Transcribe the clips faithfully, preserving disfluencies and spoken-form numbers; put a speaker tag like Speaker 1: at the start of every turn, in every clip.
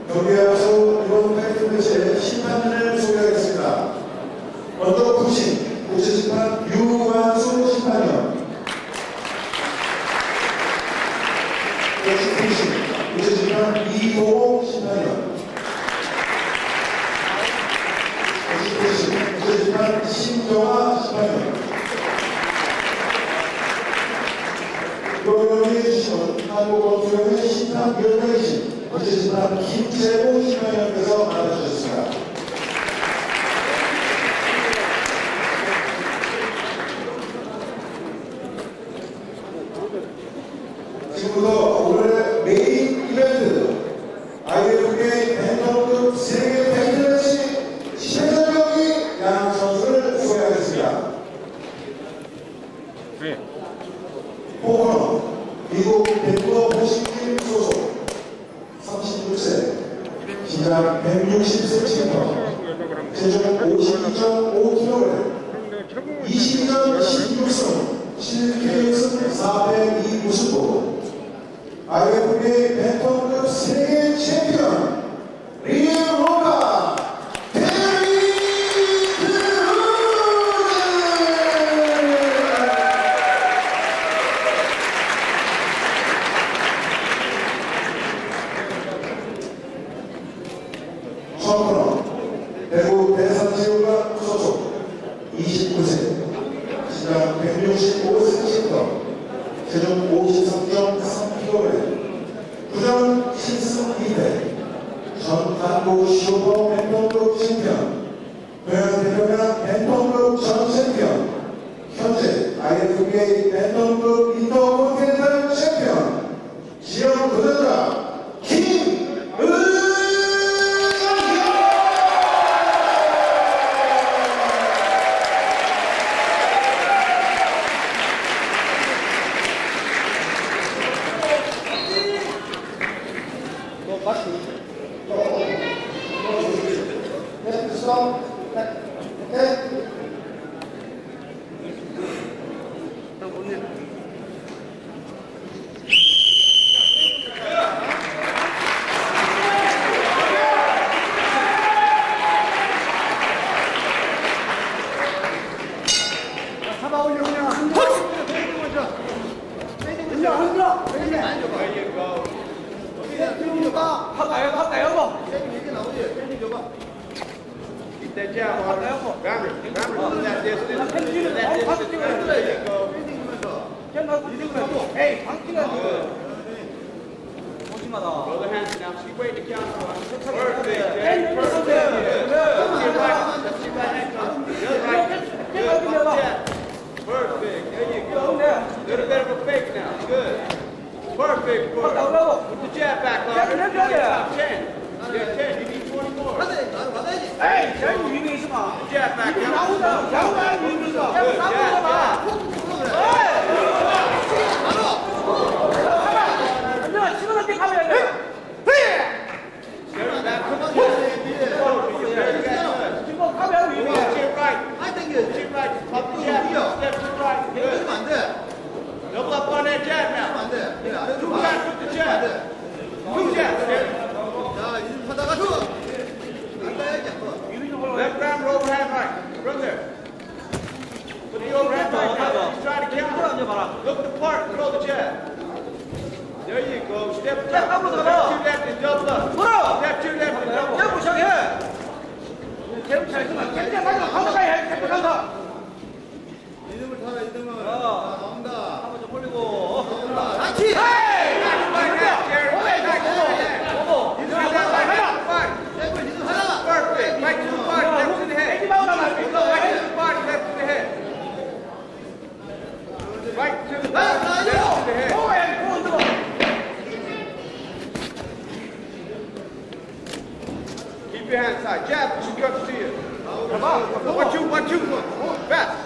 Speaker 1: 경기에 앞서 이번 파이팅 매치의 심판진을 소개하겠습니다. 먼저 부심, 국제심판 유완수 심판위원. 역시 부심, 국제심판 이호호 심판위원. 역시 부심, 국제심판 신정화 심판위원. 여기 해주시면 한국검수협회 심판위원장이신 국제심판 김재봉 심판위원께서 나와주셨습니다. 지금부터 오늘의 메인 이벤트 아이에프비에이 벤턴급 세계 벤턴매치 십회 전 경기 양 선수를 소개하겠습니다. 네. 포커너 미국 벤쿠버 보싱팀 소속 삼십육 세 기장 백육십 센티미터 체중 오십이 점 오 킬로그램 이십이 점 십육 승 칠 케이에스 사백이 우승부 아이에프비에이 벤턴급 세계 챔피언 리오가 처음으로 대구 대산체육관 소속 이십구 세 시장 백육십오 센티미터 체중 오십삼 점 삼 킬로그램 구전 신승 이 패 전 한국 슈퍼 벤턴급 챔피언 동양 대표면 벤턴급 전 챔피언 현재 아이에프비에이 벤턴급 인터컨티넨탈 챔피언 지역 도전자 김은
Speaker 2: 잡아 올려 그냥 한 번. 올려 올려. 할까요? 할까요? 뭐?
Speaker 3: That jab on there. Rammer, Rammer, that distance. That distance. There you go.
Speaker 2: Hey, 방치가 오지마다.
Speaker 3: Brother hands now. She waiting to count for us. Perfect. Jab. Perfect. Good. Right. Let's see that hand come. Good. Right. Good. Jab. Perfect. There you go. Little bit of a fake now. Good. Perfect. Put the jab back on. Top ten. Yeah, ten. You need twenty more.
Speaker 2: Hey, 잘 위에 있어 봐.
Speaker 3: Jab back.
Speaker 2: 나오다. 나오다 위에 있어.
Speaker 3: Good. Jab. Jab.
Speaker 2: 안녕, 시간 때 가면 돼.
Speaker 3: Step back. Come on. Very good.
Speaker 2: 지금 가면 위에.
Speaker 3: Chip right. Chip right. Up the jab. Step to the right. Good. Double up on that jab now. Two shots with the jab. Two jabs. Left round, overhand right. From there. Put the overhand right now. He's trying to counter. Look the part, throw the jab. There you go. Step left. Step two left and double up. Step two left and double up.
Speaker 2: 이름을 타라, 이름을. 나온다. 한번 좀 벌리고. 같이!
Speaker 3: Perfect. Right to the body, left to the head. Right to the body, left to the head. Right to the body, left to the head. Keep your hands high. Jab, she comes to you. One, two, one, two. Fast.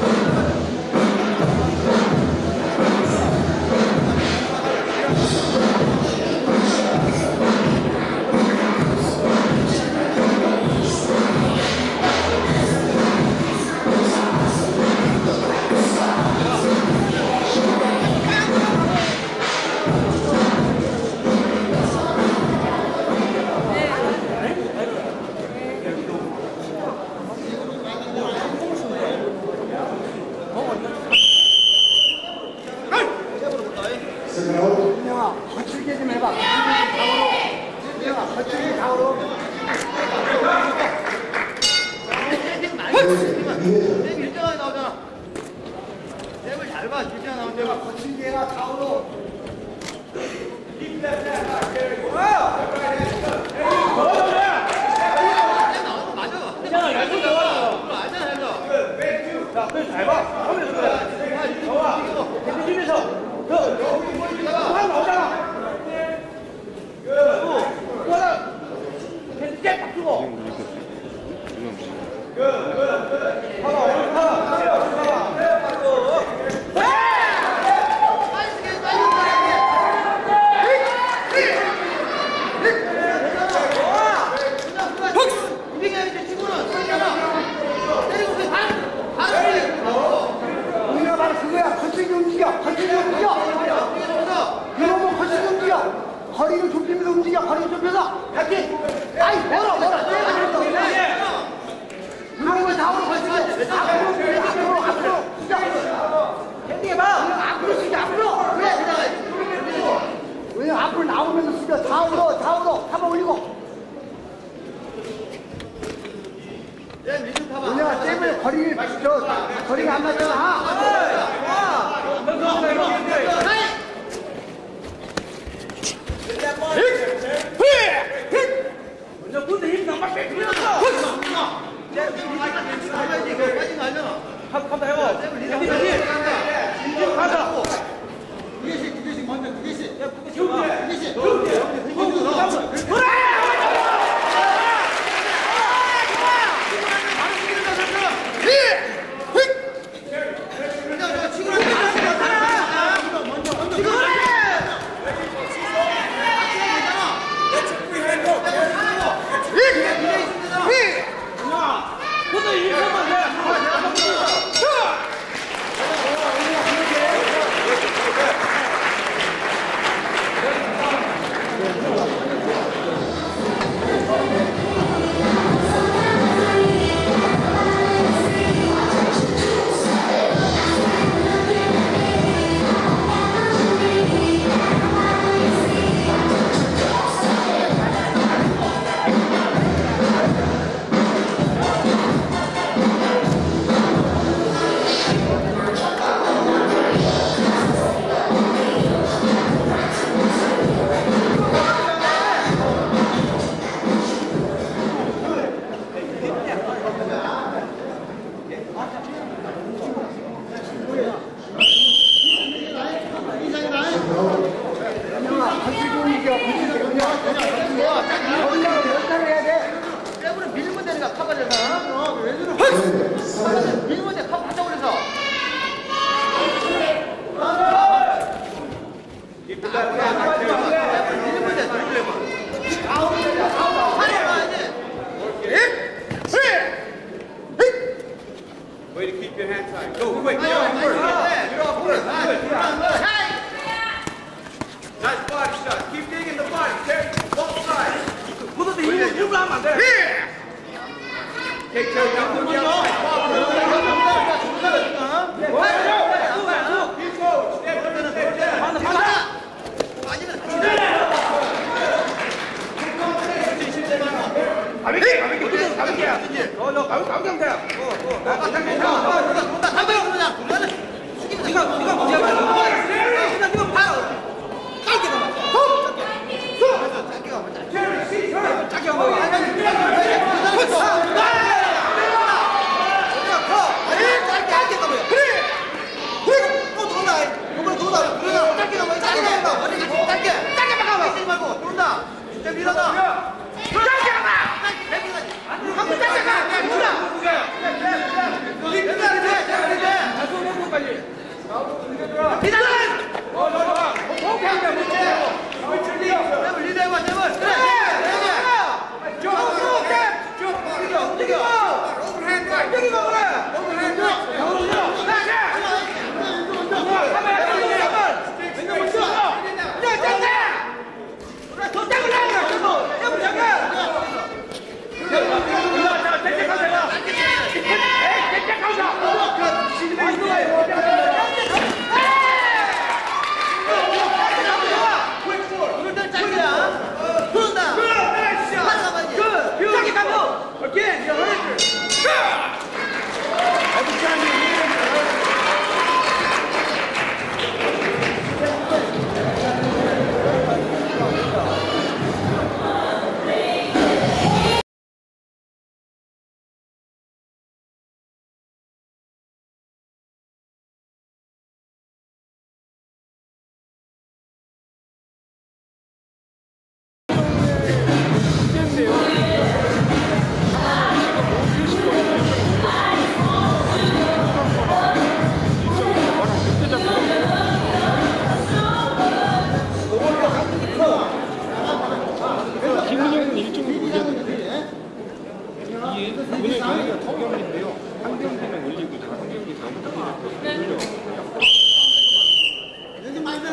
Speaker 1: 자, 세컨아웃.
Speaker 4: 민영아, 거칠게 좀 해봐. 민영아, 거칠게 좌우로.
Speaker 1: 이회전.
Speaker 2: 일정하게 나오잖아. 잽을 잘 봐. 일정하게 나오는 잽을.
Speaker 4: 거칠게 해라, 좌우로.
Speaker 2: 괜찮아, 얇은 거 봐. 알잖아, 얇은 자, 그래, 잘 봐. 하면서 그래. 좋아. 대표팀에서. 그, 한 나오잖아. 그, 그거는, 잽 바꾸고. 하나, 하나,
Speaker 4: 우리가 바로 그거야. 거칠게 움직여. 거칠게 움직여. 그러면 거칠게 움직여. 허리를 좁히면서 움직여. 허리를 좁혀서. 같이. 아이, 멀어, 멀어. 그러면 좌우로 거칠게. 앞으로, 앞으로, 앞으로. 시작. 헤딩해봐. 앞으로 시작. 앞으로. 그래. 왜 앞으로 나오면서 숙여. 좌우로, 좌우로. 한번 올리고. 우리가 잽을 거리를, 저, 거리가 안 맞잖아.
Speaker 2: 먼저 군대 힘 남발 빼 들렸어. 빠진 거 알잖아. 한번 해봐. 대피 대피. 이제 가자. 두 개씩 두 개씩 먼저 두 개씩. 야, 두 개씩. 두 개씩. 두 개씩. 그래.
Speaker 3: Way to keep your hand tight. Go quick. Get off first. Get off first. Good. Nice body shot. Keep digging the body. Terry, both sides.
Speaker 2: 보다도 힘을 힘을 하면 안 돼.
Speaker 3: Take Terry down to the outside. Keep going. Step up and step down.
Speaker 2: 반대 반대. 가볍게 가볍게 가볍게. 너너 가볍게 가볍게 돼. 어 어. 나 괜찮아. 가볍게 그냥 그거는 숙이면 네가 네가 문제야. 그냥 네가 바로 짧게 가. 짧게 가. 짧게
Speaker 4: 아,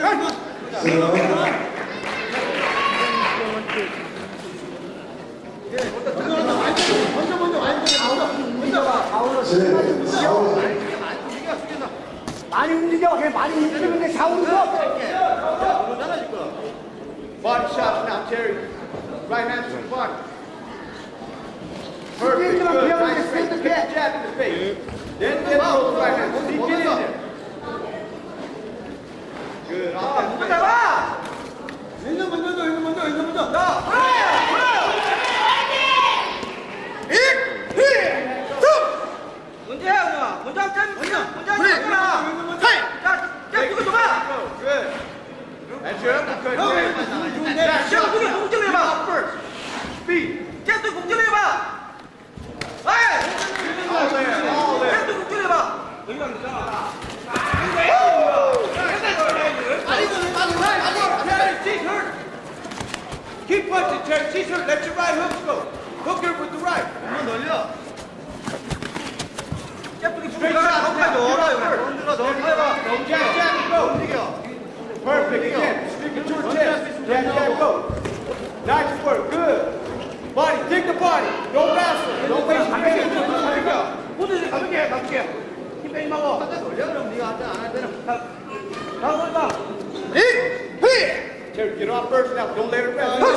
Speaker 4: 많이 움직여. 그냥 많이 움직이는데 좌우로 서.
Speaker 3: Body shots now, Terry. Right hand to the body.
Speaker 4: Perfect.
Speaker 3: Good. Nice face. Get the jab in the face. Then get those right hands. See, get in there. Good.
Speaker 2: 먼저 잡아.
Speaker 4: 왼손 먼저 줘. 왼손 먼저. 왼손 먼저.
Speaker 2: 자, 그래요. 문제야, 누나. 먼저 한 점. 먼저. 먼저 한 점이잖아. 자, 자, 이거 줘봐.
Speaker 3: Good. That's your uppercut.
Speaker 2: 자, 자, 그게 공격을 해봐.
Speaker 3: Speed.
Speaker 2: 자, 또 공격을 해봐. 에이!
Speaker 3: All there. All there.
Speaker 2: 자, 또 공격을 해봐. 여기가 안 되잖아.
Speaker 3: Keep punching, Terry. She's hurt. Let your right hook go. Hook her with the right. 한번 늘려. Straight shot.
Speaker 2: 더 넣어라, 이거. 더 해봐.
Speaker 3: Jab, jab, go. Perfect. Again. Stick it to her chest. Jab, jab, go. Nice work. Good. Body. Dig the body. Don't wrestle. Don't waste your minutes. There you go.
Speaker 2: 모두 가볍게 해, 가볍게. 힘 빼지 말고. 자, 걸어봐.
Speaker 3: Terry, get off first now. Don't let her rest.
Speaker 2: 자,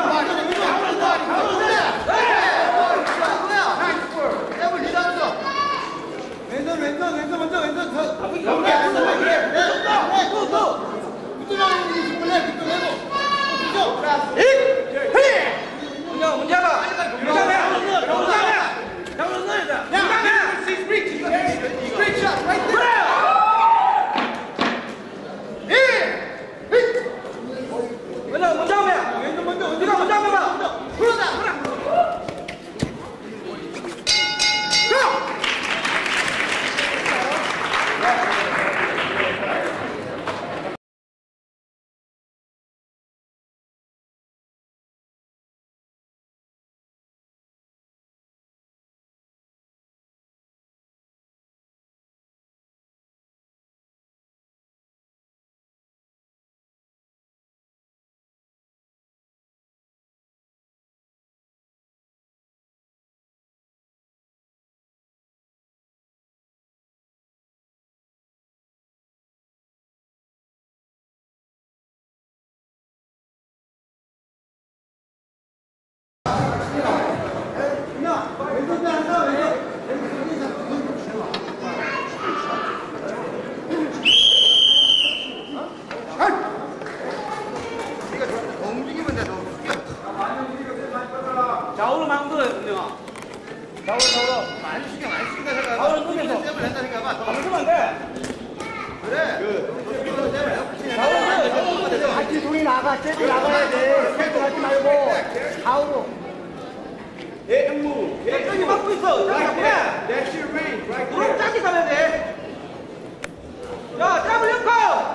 Speaker 4: 왼손 왼손 왼손 먼저 왼손 더.
Speaker 2: 가볍게. 문제, 문제 해봐. 문제하면. 문제하면. 장로 넣어야 돼. 문제하면.
Speaker 3: She's reaching. Straight shot right there.
Speaker 2: 먼저, 먼저 하면.
Speaker 4: 왼손 먼저.
Speaker 2: 네가 먼저 하면 봐. 그러다. 그래. 좌우로 막 흔들어요, 은영아. 좌우로, 좌우로.
Speaker 3: 많이 신경 많이 신경 생각.
Speaker 2: 좌우로 흔들면서.
Speaker 3: 을 한다 생각하면
Speaker 2: 안 흔들면 안 돼.
Speaker 3: 그래.
Speaker 2: 좌우로 흔들어요, 좌우로 흔들어요.
Speaker 4: 같이 둘이 나가. 쟤도 나가야 돼. 쟤도 가지 말고. 좌우로.
Speaker 3: Hit and move. Hit and
Speaker 2: 저기
Speaker 3: move.
Speaker 2: 막고 있어. 자, 그래.
Speaker 3: That's your range right
Speaker 2: 무릎
Speaker 3: there.
Speaker 2: 짧게 잡아야 돼. 자, 땀을 넣고.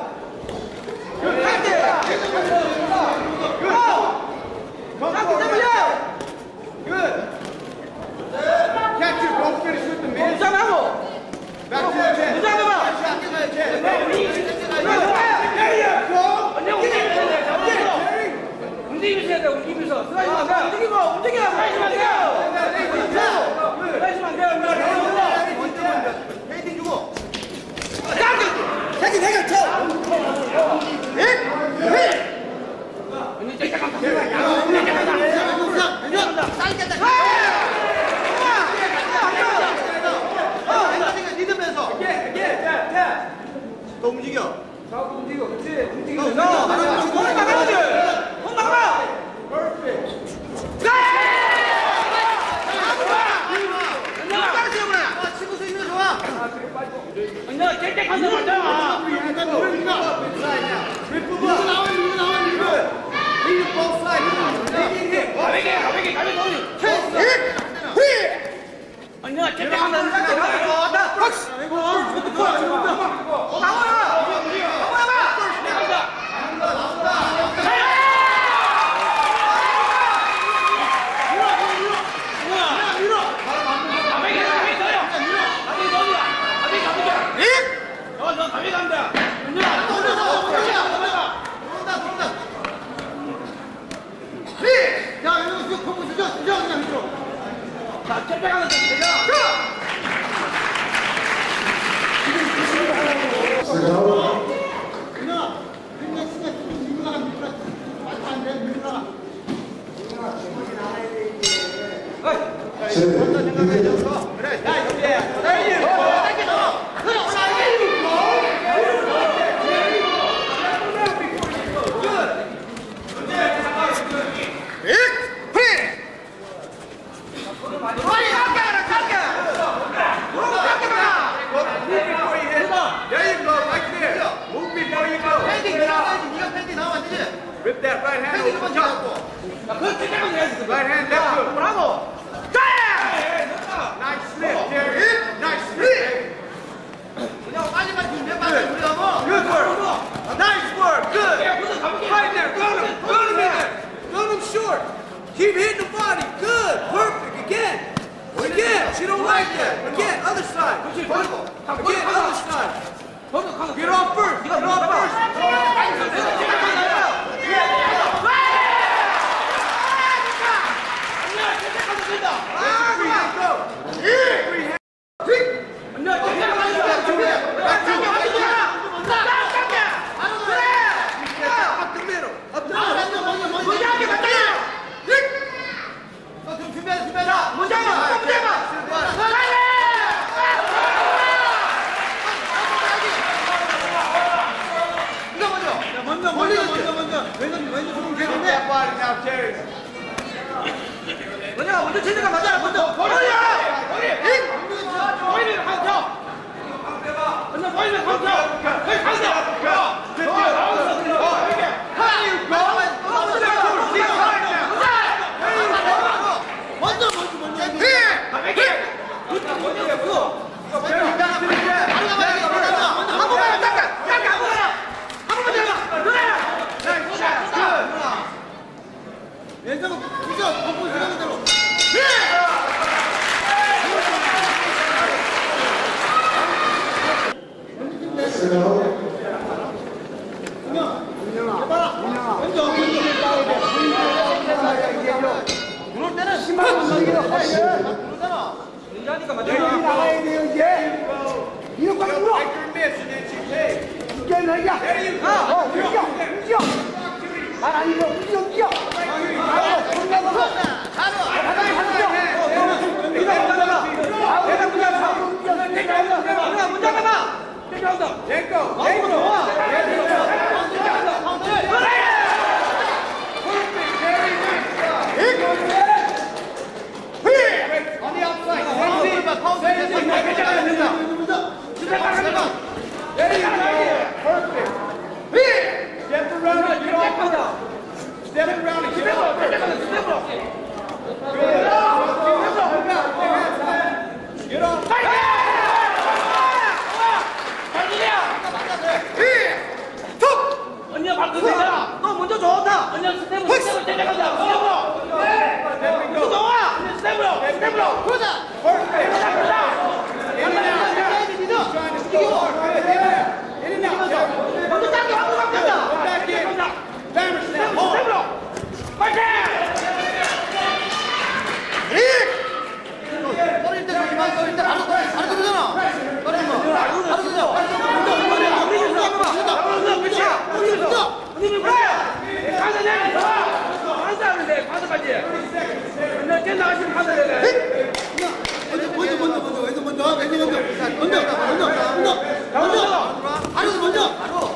Speaker 2: 짧게. 고! 짧게 잡으려.
Speaker 3: Good. Catch her. Don't finish with the mid.
Speaker 2: 무장하고.
Speaker 3: Back to the chest.
Speaker 2: 무장해봐.
Speaker 3: Shot to the chest.
Speaker 2: 움직이셔야 돼, 움직이면서. 쓰라지면 안 돼. 움직이고, 움직여. 쓰라지면 안 돼. 쓰라지면 안 돼.
Speaker 3: 페이팅 주고.
Speaker 4: 자기 내가 쳐.
Speaker 2: 언니 땡땡 간다.
Speaker 3: 더 움직여.
Speaker 2: 움직여, 그렇지. 움직이면서. 손 나가야지. 손 나가.
Speaker 3: Perfect.
Speaker 2: 치고서 있는 거 좋아. 언니 땡땡 간다, 먼저. 가볍게, 가볍게, 가볍게. 언니가 땡땡 간다, 땡땡 간다. 나와라. 가볍게 갑니다.
Speaker 3: Flip that right hand
Speaker 2: 땡기는
Speaker 3: over
Speaker 2: 건
Speaker 3: the
Speaker 2: 잡고.
Speaker 3: top.
Speaker 2: 야, 그걸 땡겨면 해야지.
Speaker 3: Right hand left hook.
Speaker 2: 뭐라고?
Speaker 3: Nice slip, Terry. Nice slip.
Speaker 2: 그냥 빨리 빨리 준비해, 빨리 준비하고.
Speaker 3: Good work. Nice work. Good. Right there. Go to him. Go to him. Go to him short. Keep hitting the body. Good. Perfect. Again. Again. She don't like that. Again. Other side. Again. Other side. Get off first. Get off first.
Speaker 2: 뭐냐, 먼저 체제가 맞아, 먼저. 버려야! 보이면 카운터! 먼저 보이면 카운터! 거기 카운터! 먼저, 먼저, 먼저. 왼쪽은 부셔, 덮고 들어가는 대로.
Speaker 4: 그럴 때는 십만 원 넘기는
Speaker 2: 그러잖아. 인자니까 맞잖아.
Speaker 4: 나가야 돼요 이제. 이거 꽉 물어. 이게 너야. 어, 움직여, 움직여. 말 아니죠, 움직여, 움직여. 바로 손나가서. 바로. 가까이 가죠. 이거 문제가. 내가 문제가. 내가 문제가. 내가
Speaker 3: Jacob.
Speaker 2: 마음으로 좋아.
Speaker 3: On the outside. There you go. Perfect. Step around and get off. Step around and get off. Get off.
Speaker 2: 언니야 발끈이야. 너 먼저 좋다. 언니야 스텝으로 스텝으로 때려가자. 스텝으로. 너 좋아. 언니 스텝으로. 스텝으로. 그러자.
Speaker 3: Perfect.
Speaker 2: 그러자 그러자. 먼저 당겨 한번 당겨자.
Speaker 3: Back in. Hammer snap.
Speaker 2: 스텝으로. 파이팅.
Speaker 4: 떨릴 때 조심하, 떨릴 때 바로 떨려, 바로 떨리잖아. 떨리면 바로 떨려.
Speaker 2: 언니는 그래! 가서 내면서! 가서 하는데, 가서까지! 근데 쟤 나가시면 가서 내래!
Speaker 4: 먼저, 먼저, 먼저, 먼저, 왼손 먼저, 왼손 먼저, 먼저, 먼저, 먼저, 먼저, 바로 먼저, 바로.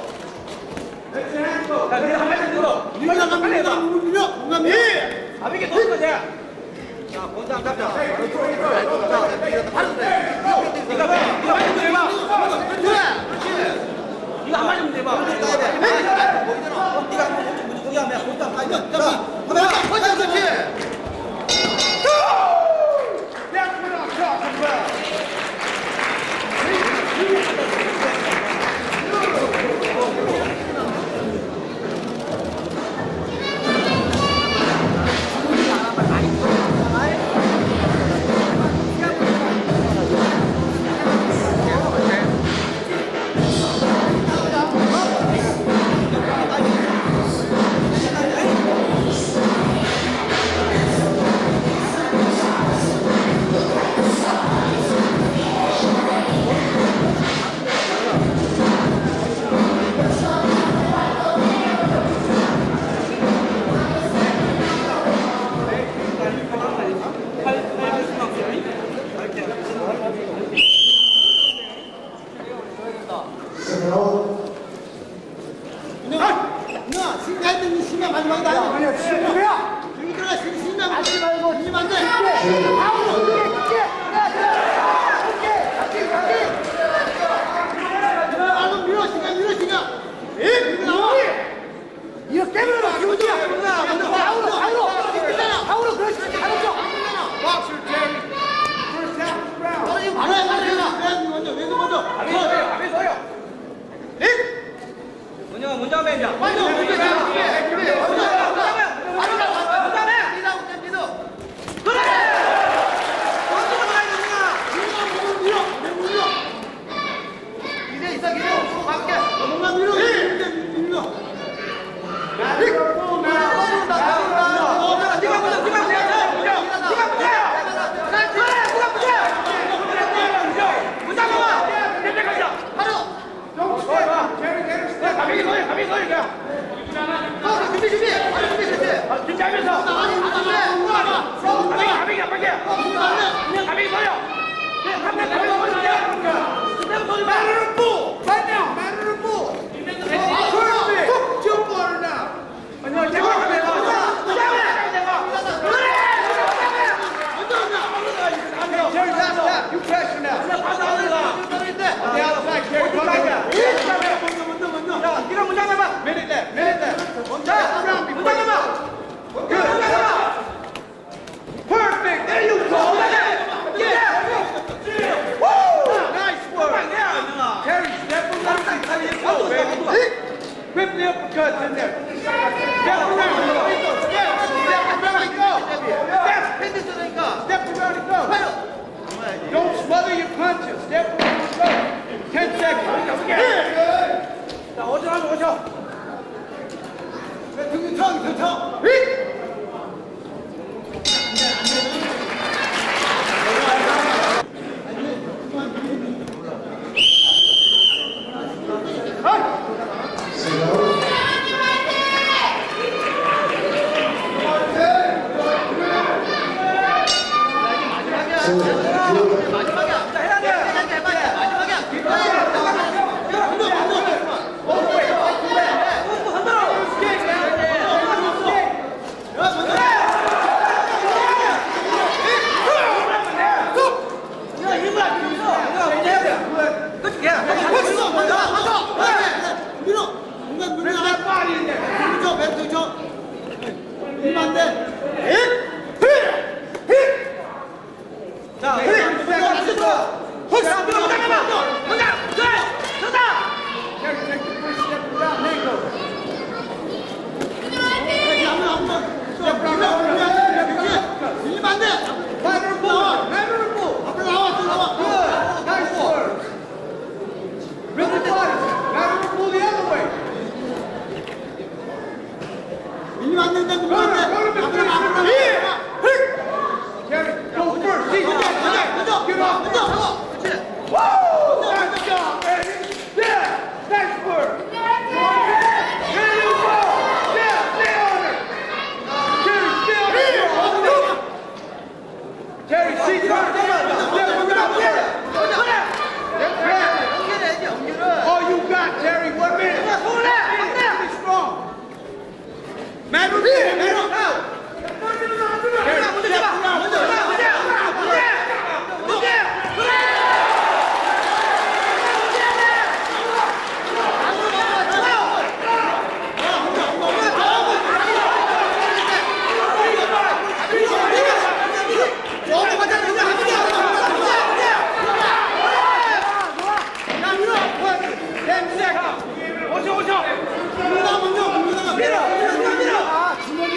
Speaker 2: 자, 그래, 한 발씩 들어!
Speaker 4: 밀려, 밀려, 밀려, 밀려, 뭔가 밀려.
Speaker 2: 가볍게 도는 거지! 자, 본장 잡자!
Speaker 4: 바로 돼.
Speaker 2: 니가 봐! 니가 빨리 좀 해봐!
Speaker 4: 그래.
Speaker 2: 니가 한 발좀 내봐! 니가 먼저 거기 하면 본장 가야 돼!
Speaker 4: 자, 한번 해봐, 퍼져, 그렇지. 누나, 신갈 때 신발 마지막이다. 아니야, 신발이야. 여기 들어가, 신발 맞지 말고, 힘 안 돼. 다음으로, 이게, 이게, 이게, 이게, 이게. 밀어, 신발, 밀어, 신발. 에? 이거 나와. 이거 깨물어, 기분
Speaker 2: 다음에 이제.
Speaker 4: 완전 준비, 준비, 준비.
Speaker 3: Whip the uppercuts in there. Step around. Step, step around and go. Step, step around and go. Don't smother your punches. Step around and go. Ten seconds.
Speaker 2: 자, 오죠, 오죠, 오죠.
Speaker 4: 등등 쳐, 등등 쳐.
Speaker 2: 오죠, 오죠. 밀어, 밀어, 밀어, 밀어, 밀어.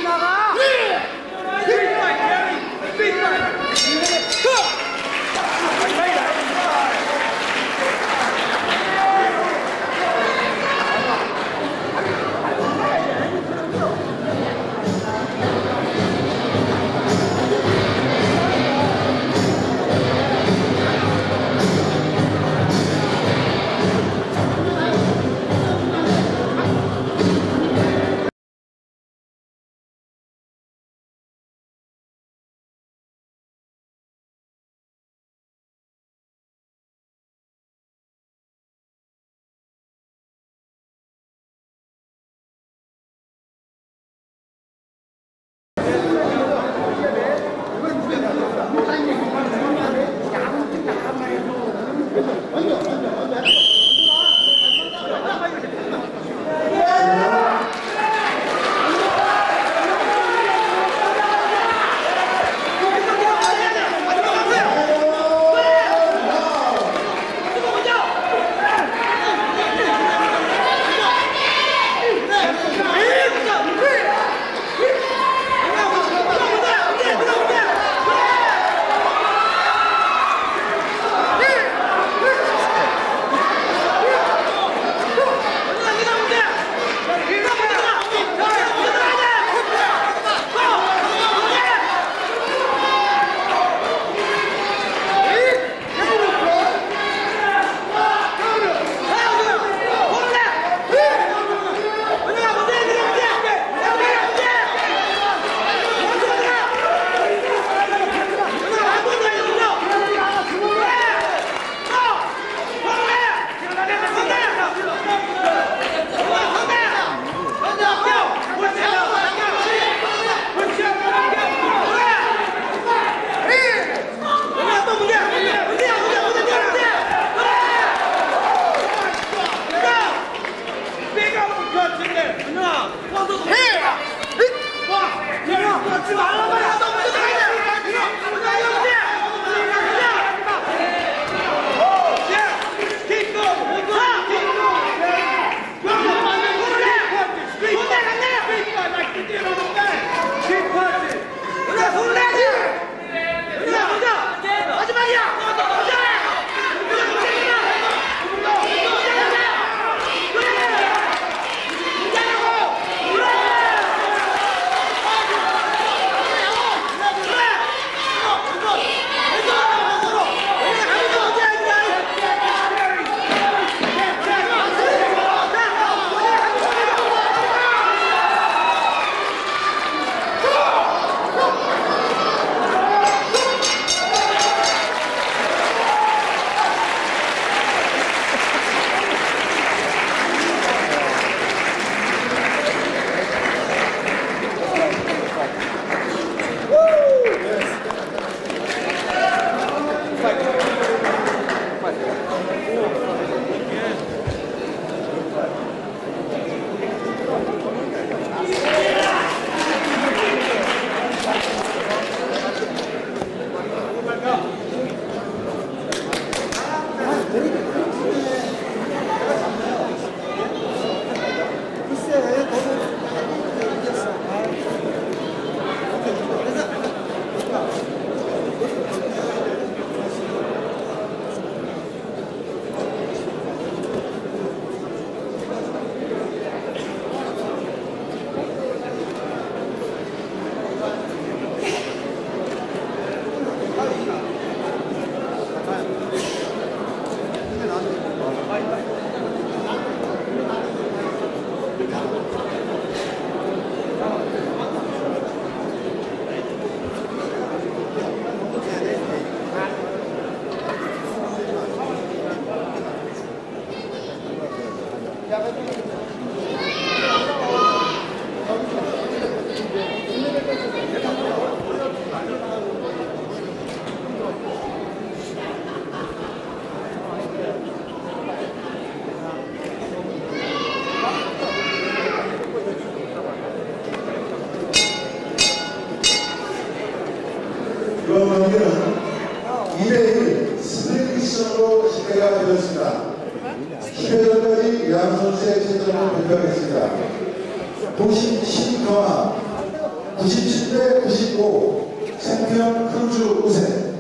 Speaker 1: 경기는 이 대 일 스플릿 미션으로 시대가 되었습니다. 십 회전까지 양 선수의 채점을 발표하겠습니다. 구십칠 강화 구십칠 대 구십오 챔피언 크루즈 우승,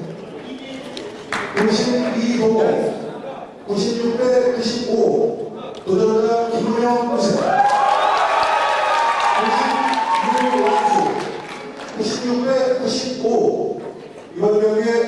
Speaker 1: 구십이 도모 구십육 대 구십오 도전자 김은영 우승, 구십육 원수 구십육 대 구십오 이번 경기에